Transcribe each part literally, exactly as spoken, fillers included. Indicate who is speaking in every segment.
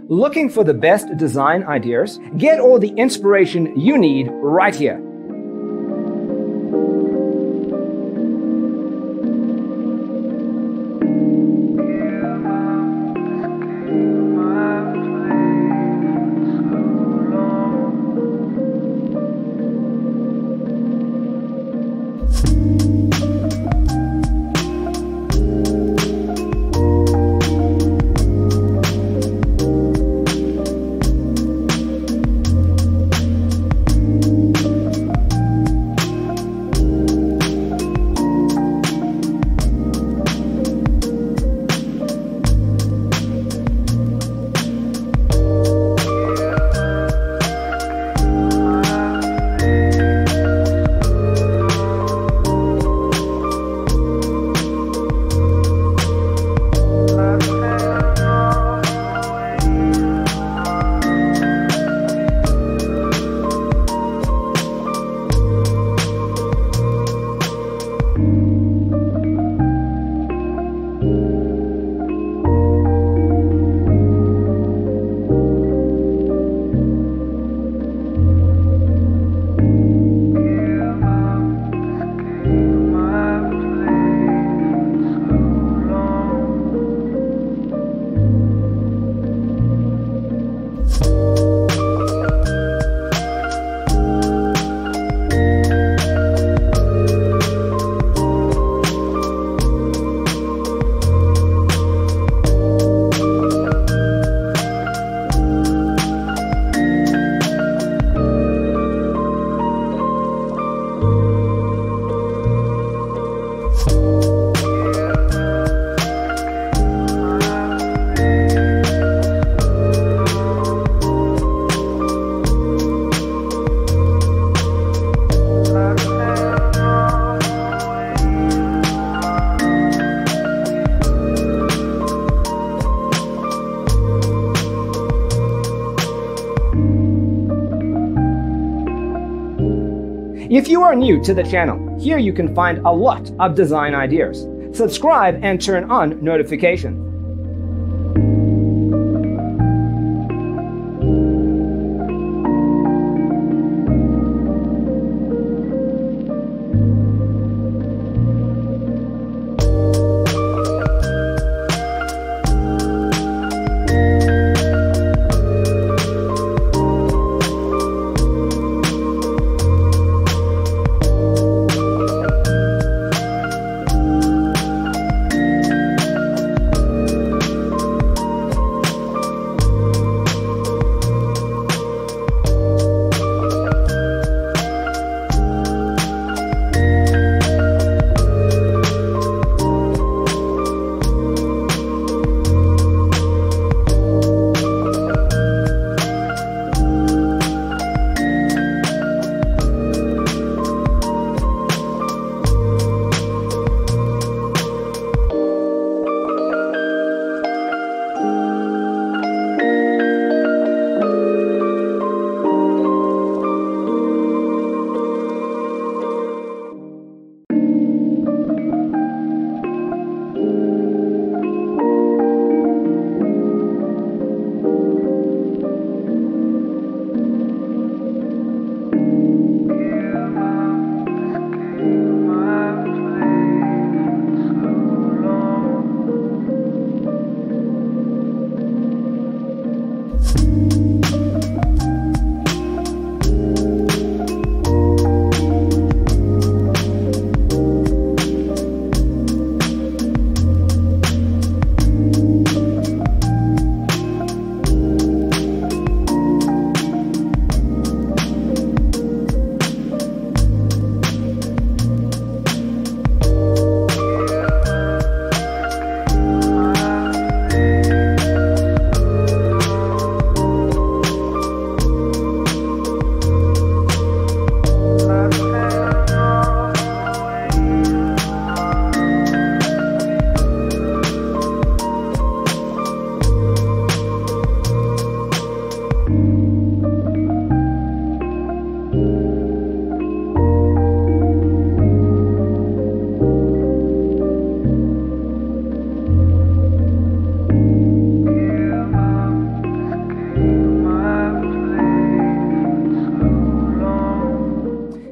Speaker 1: Looking for the best design ideas? Get all the inspiration you need right here. If you are new to the channel, here you can find a lot of design ideas. Subscribe and turn on notifications.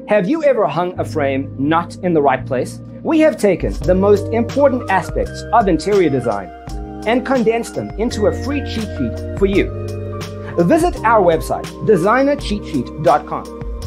Speaker 1: Have you ever hung a frame not in the right place? We have taken the most important aspects of interior design and condensed them into a free cheat sheet for you. Visit our website, designer cheat sheet dot com.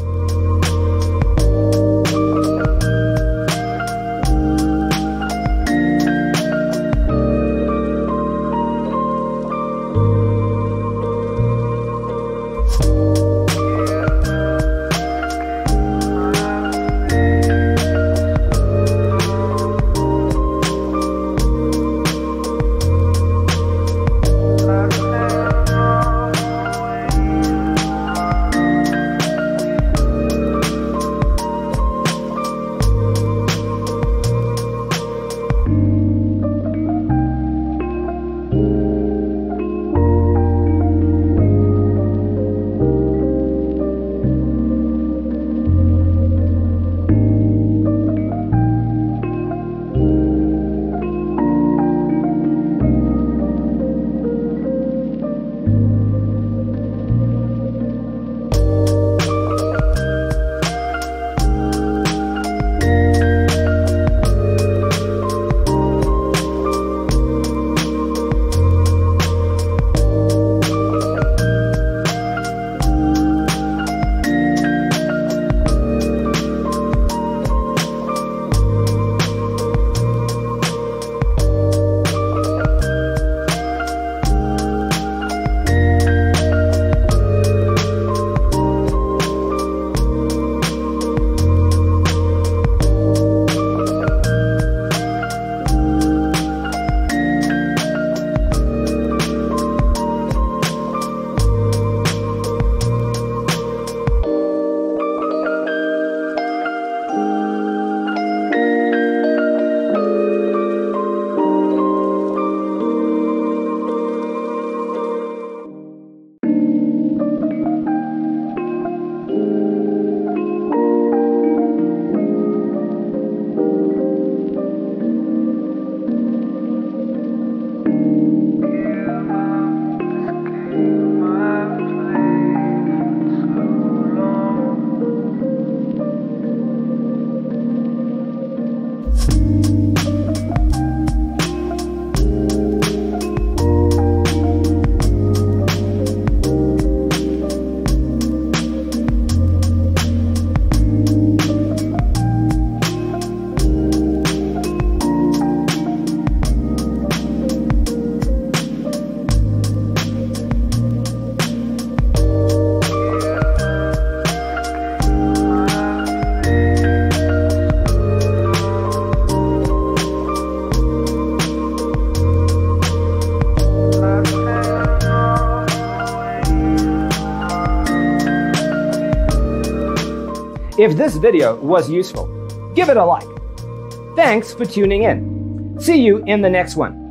Speaker 1: If this video was useful, give it a like. Thanks for tuning in. See you in the next one.